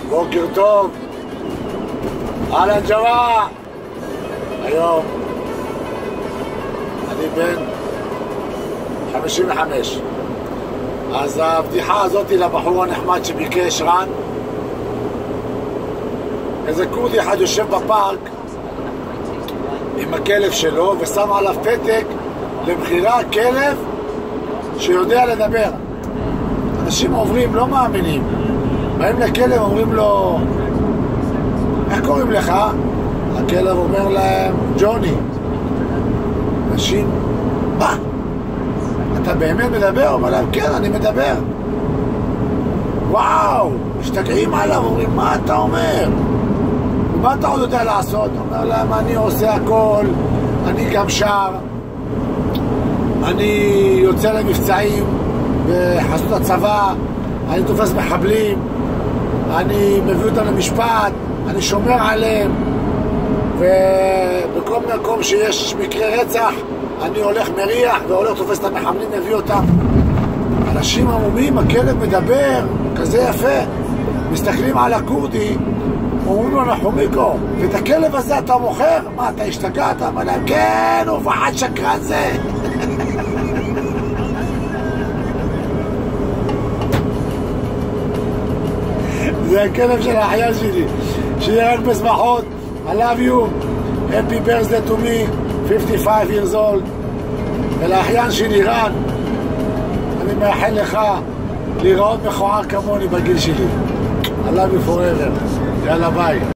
בוקר טוב. אהלן ג'וואה. היום אני בן 55. אז הבדיחה הזאת היא לבחור הנחמד שביקש, רן. איזה כורדי אחד יושב בפארק עם הכלב שלו ושם עליו פתק למכירה, כלב שיודע לדבר. אנשים עוברים, לא מאמינים, באים לכלב, אומרים לו, איך קוראים לך? הכלב אומר להם, ג'וני. אנשים, מה? אתה באמת מדבר? אומר להם, כן, אני מדבר. וואו, משתגעים עליו, אומרים, מה אתה אומר? ומה אתה עוד יודע לעשות? אומר להם, אני עושה הכל, אני גם שר, אני יוצא למבצעים בחסות הצבא, אני תופס מחבלים, אני מביא אותם למשפט, אני שומר עליהם, ובכל מקום שיש מקרה רצח אני הולך מריח והולך תופס את המחבלים, מביא אותם. אנשים עמומים, הכלב מדבר כזה יפה, מסתכלים על הכורדי, אומרים לו, נחומיקו, ואת הכלב הזה אתה מוכר? מה, אתה השתגעת? אמר להם, כן, הוא פחד שקרן זה. זה הכלב של האחיין שלי, שיהיה רק בשמחות. I love you, happy birthday to me, 55 years old. ולאחיין שלי, רן, אני מאחל לך להיראות מכוער כמוני בגיל שלי. I love you forever. יאללה ביי.